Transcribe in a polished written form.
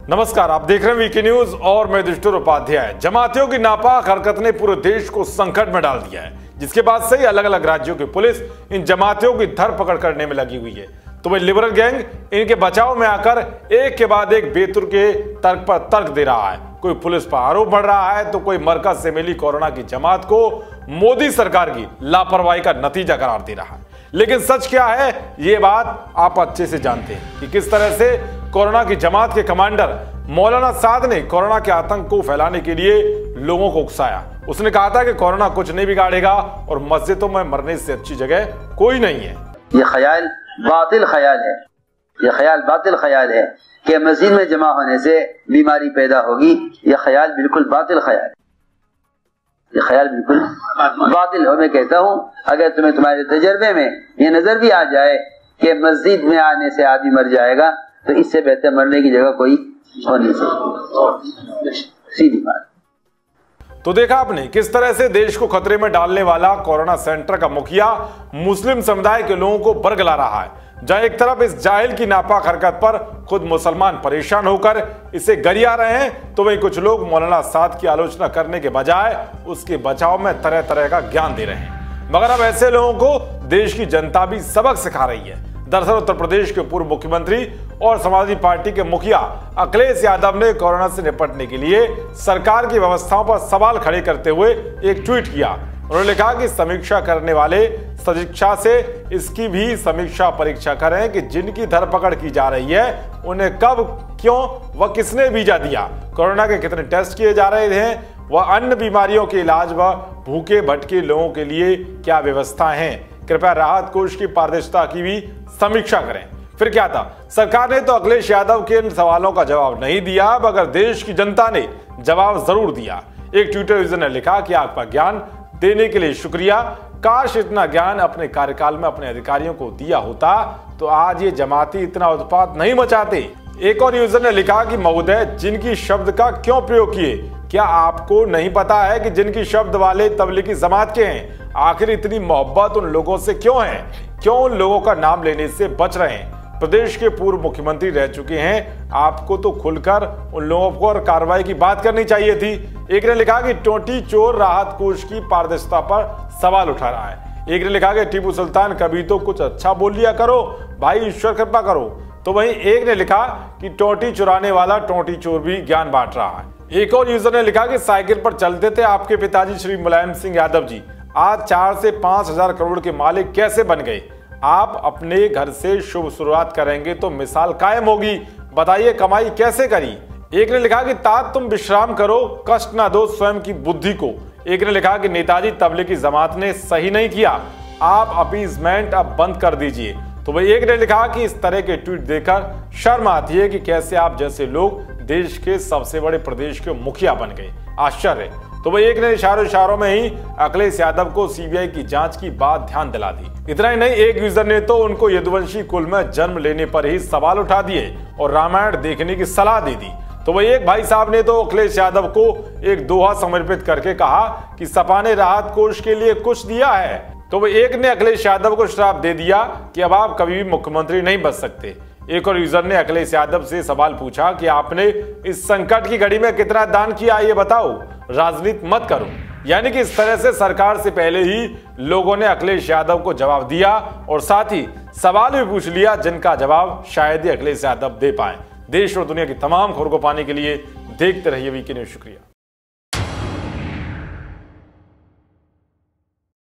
नमस्कार, आप देख रहे हैं वीके न्यूज और मैं युधिष्ठिर उपाध्याय। जमातियों की नापाक हरकत ने पूरे देश को संकट में डाल दिया है, जिसके बाद से ही अलग अलग राज्यों की पुलिस इन जमातियों की धरपकड़ करने में लगी हुई है। तो वह लिबरल गैंग इनके बचाव में आकर एक के बाद एक बेतुर के तर्क पर तर्क दे रहा है। कोई पुलिस पर आरोप बढ़ रहा है तो कोई मरकज से मिली कोरोना की जमात को मोदी सरकार की लापरवाही का नतीजा करार दे रहा है। लेकिन सच क्या है, ये बात आप अच्छे से जानते हैं कि किस तरह से कोरोना की जमात के कमांडर मौलाना साद ने कोरोना के आतंक को फैलाने के लिए लोगों को उकसाया। उसने कहा था कि कोरोना कुछ नहीं बिगाड़ेगा और मस्जिदों में मरने से अच्छी जगह कोई नहीं है। ये ख्याल बातिल ख्याल है, ये ख्याल बातिल ख्याल है कि मस्जिद में जमा होने से बीमारी पैदा होगी। ये ख्याल बिल्कुल बातिल ख्याल है, ये ख्याल बिल्कुल बातिल है। मैं कहता हूँ, अगर तुम्हें तुम्हारे तजर्बे में ये नजर भी आ जाए कि मस्जिद में आने से आदमी मर जाएगा, तो इससे बेहतर मरने की जगह कोई हो नहीं सकती। सीधी बात। तो देखा आपने किस तरह से देश को खतरे में डालने वाला कोरोना सेंटर का मुखिया मुस्लिम समुदाय के लोगों को बरगला रहा है। जहां एक तरफ इस जाहिल की नापाक हरकत पर खुद मुसलमान परेशान होकर इसे गरिया रहे हैं, तो वहीं कुछ लोग मौलाना साद की आलोचना करने के बजाय उसके बचाव में तरह तरह का ज्ञान दे रहे हैं। मगर अब ऐसे लोगों को देश की जनता भी सबक सिखा रही है। दरअसल उत्तर प्रदेश के पूर्व मुख्यमंत्री और समाजवादी पार्टी के मुखिया अखिलेश यादव ने कोरोना से निपटने के लिए सरकार की व्यवस्थाओं पर सवाल खड़े करते हुए एक ट्वीट किया। उन्होंने लिखा कि समीक्षा करने वाले समीक्षा से इसकी भी समीक्षा परीक्षा करें कि जिनकी धरपकड़ की जा रही है उन्हें कब, क्यों व किसने वीजा दिया, कोरोना के कितने टेस्ट किए जा रहे हैं, वह अन्य बीमारियों के इलाज व भूखे भटके लोगों के लिए क्या व्यवस्था है। कृपया राहत कोष की पारदर्शिता की भी समीक्षा करें। फिर क्या था, सरकार ने तो अखिलेश यादव के इन सवालों का जवाब नहीं दिया, मगर देश की जनता ने जवाब जरूर दिया। एक ट्विटर यूजर ने लिखा कि आपका ज्ञान देने के लिए शुक्रिया, काश इतना ज्ञान अपने कार्यकाल में अपने अधिकारियों को दिया होता तो आज ये जमाती इतना उत्पात नहीं मचाते। एक और यूजर ने लिखा कि महोदय, जिनकी शब्द का क्यों प्रयोग किए, क्या आपको नहीं पता है कि जिनकी शब्द वाले तबलीगी जमात के हैं? आखिर इतनी मोहब्बत उन लोगों से क्यों है? क्यों उन लोगों का नाम लेने से बच रहे हैं? प्रदेश के पूर्व मुख्यमंत्री रह चुके हैं, आपको तो खुलकर उन लोगों पर कार्रवाई की बात करनी चाहिए थी। एक ने लिखा कि टोटी चोर राहत कोष की पारदर्शिता पर सवाल उठा रहा है। एक ने लिखा कि टीपू सुल्तान, कभी तो कुछ अच्छा बोल लिया करो भाई, ईश्वर कृपा करो। तो वहीं एक ने लिखा कि टोटी चुराने वाला टोटी चोर भी ज्ञान बांट रहा है। एक और यूजर ने लिखा कि साइकिल पर चलते थे आपके पिताजी श्री मुलायम सिंह यादव जी, आज 4 से 5 हजार करोड़ के मालिक कैसे बन गए? आप अपने घर से शुभ शुरुआत करेंगे तो मिसाल कायम होगी, बताइए कमाई कैसे करी। एक ने लिखा कि तात तुम विश्राम करो, कष्ट ना दो स्वयं की बुद्धि को। एक ने लिखा कि नेताजी तबलीगी जमात ने सही नहीं किया, आप अपीजमेंट अब बंद कर दीजिए। तो वही एक ने लिखा कि इस तरह के ट्वीट देखकर शर्म आती है कि कैसे आप जैसे लोग देश के सबसे बड़े प्रदेश के मुखिया बन गए, आश्चर्य। तो वही एक ने इशारों में ही अखिलेश यादव को सीबीआई की जांच की बात ध्यान दिला दी। इतना ही नहीं, एक यूजर ने तो उनको यदुवंशी कुल में जन्म लेने पर ही सवाल उठा दिए और रामायण देखने की सलाह दे दी। तो वही एक भाई साहब ने तो अखिलेश यादव को एक दोहा समर्पित करके कहा कि सपा ने राहत कोष के लिए कुछ दिया है। तो वह एक ने अखिलेश यादव को श्राप दे दिया कि अब आप कभी भी मुख्यमंत्री नहीं बन सकते। एक और यूजर ने अखिलेश यादव से सवाल पूछा कि आपने इस संकट की घड़ी में कितना दान किया, ये बताओ, राजनीति मत करो। यानी कि इस तरह से सरकार से पहले ही लोगों ने अखिलेश यादव को जवाब दिया और साथ ही सवाल भी पूछ लिया जिनका जवाब शायद ही अखिलेश यादव दे पाए। देश और दुनिया की तमाम खबरों को पाने के लिए देखते रहिए वीके न्यूज। शुक्रिया।